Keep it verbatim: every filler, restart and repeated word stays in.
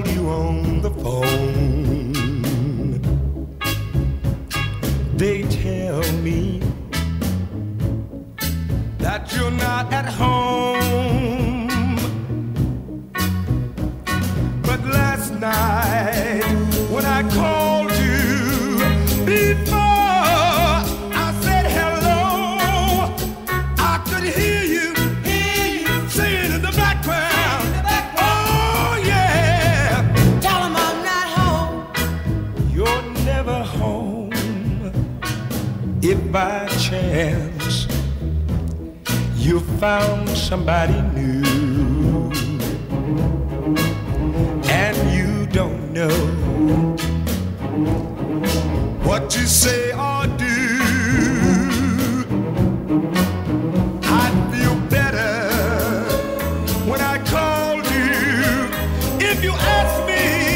you on the phone. They tell me that you're not at home. But last night when I called you before I said hello, I could hear you, hear you singing in the background. In the background. Oh yeah. Tell 'em I'm not home. You're never home. If by chance you found somebody new and you don't know what to say or do, I'd feel better when I called you. If you ask me